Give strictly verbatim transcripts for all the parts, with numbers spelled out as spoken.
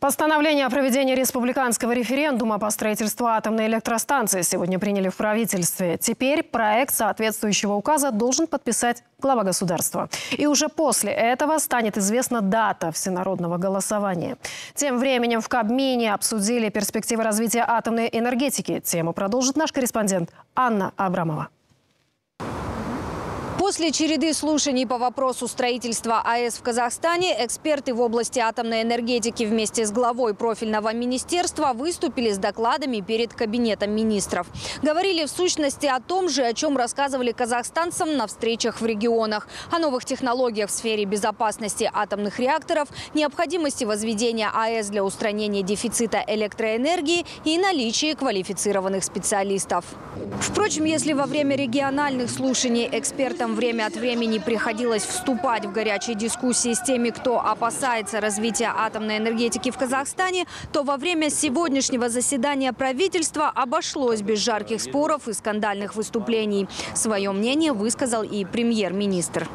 Постановление о проведении республиканского референдума по строительству атомной электростанции сегодня приняли в правительстве. Теперь проект соответствующего указа должен подписать глава государства. И уже после этого станет известна дата всенародного голосования. Тем временем в Кабмине обсудили перспективы развития атомной энергетики. Тему продолжит наш корреспондент Анна Абрамова. После череды слушаний по вопросу строительства АЭС в Казахстане эксперты в области атомной энергетики вместе с главой профильного министерства выступили с докладами перед Кабинетом министров. Говорили в сущности о том же, о чем рассказывали казахстанцам на встречах в регионах. О новых технологиях в сфере безопасности атомных реакторов, необходимости возведения АЭС для устранения дефицита электроэнергии и наличии квалифицированных специалистов. Впрочем, если во время региональных слушаний экспертам время от времени приходилось вступать в горячие дискуссии с теми, кто опасается развития атомной энергетики в Казахстане, то во время сегодняшнего заседания правительства обошлось без жарких споров и скандальных выступлений. Свое мнение высказал и премьер-министр.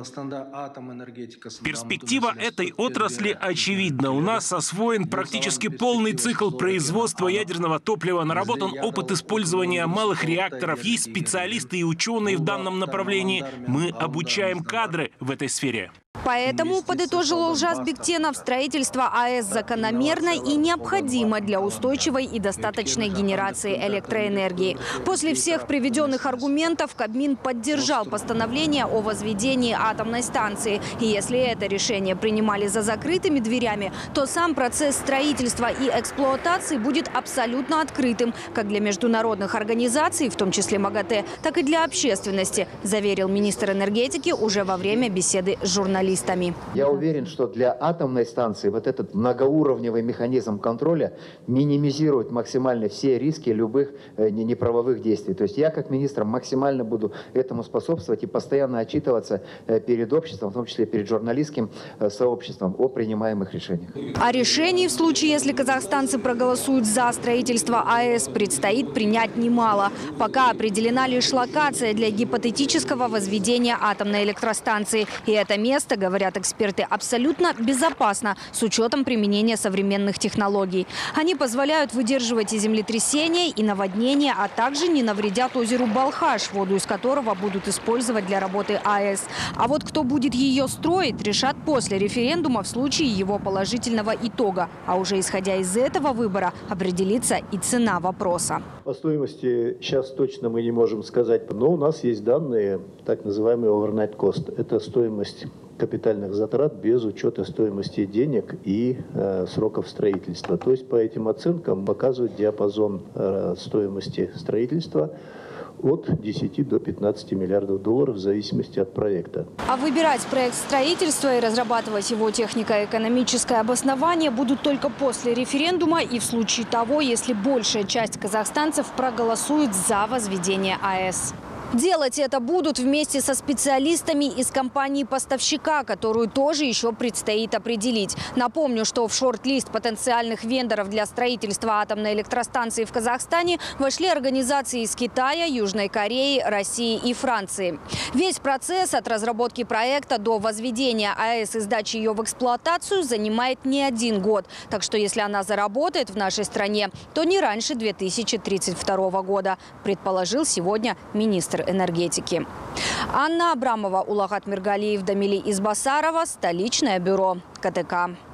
Перспектива этой отрасли очевидна. У нас освоен практически полный цикл производства ядерного топлива, наработан опыт использования малых реакторов, есть специалисты и ученые в данном направлении. Мы обучаем кадры в этой сфере. Поэтому, подытожил Олжас Бектенов, строительство АЭС закономерно и необходимо для устойчивой и достаточной генерации электроэнергии. После всех приведенных аргументов Кабмин поддержал постановление о возведении атомной станции. И если это решение принимали за закрытыми дверями, то сам процесс строительства и эксплуатации будет абсолютно открытым как для международных организаций, в том числе МАГАТЭ, так и для общественности, заверил министр энергетики уже во время беседы с журналистами. Я уверен, что для атомной станции вот этот многоуровневый механизм контроля минимизирует максимально все риски любых э, неправовых действий. То есть я как министр максимально буду этому способствовать и постоянно отчитываться э, перед обществом, в том числе перед журналистским э, сообществом о принимаемых решениях. А решений в случае, если казахстанцы проголосуют за строительство АЭС, предстоит принять немало. Пока определена лишь локация для гипотетического возведения атомной электростанции. И это место, говорят эксперты, абсолютно безопасно с учетом применения современных технологий. Они позволяют выдерживать и землетрясения, и наводнения, а также не навредят озеру Балхаш, воду из которого будут использовать для работы АЭС. А вот кто будет ее строить, решат после референдума в случае его положительного итога. А уже исходя из этого выбора определится и цена вопроса. По стоимости сейчас точно мы не можем сказать, но у нас есть данные, так называемый overnight cost. Это стоимость капитальных затрат без учета стоимости денег и э, сроков строительства. То есть по этим оценкам показывает диапазон э, стоимости строительства от десяти до пятнадцати миллиардов долларов в зависимости от проекта. А выбирать проект строительства и разрабатывать его технико-экономическое обоснование будут только после референдума и в случае того, если большая часть казахстанцев проголосует за возведение АЭС. Делать это будут вместе со специалистами из компании-поставщика, которую тоже еще предстоит определить. Напомню, что в шорт-лист потенциальных вендоров для строительства атомной электростанции в Казахстане вошли организации из Китая, Южной Кореи, России и Франции. Весь процесс от разработки проекта до возведения АЭС и сдачи ее в эксплуатацию занимает не один год. Так что если она заработает в нашей стране, то не раньше две тысячи тридцать второго года, предположил сегодня министр энергетики. Анна Абрамова, Улагат Миргалиев, Дамили Избасарова, столичное бюро КТК.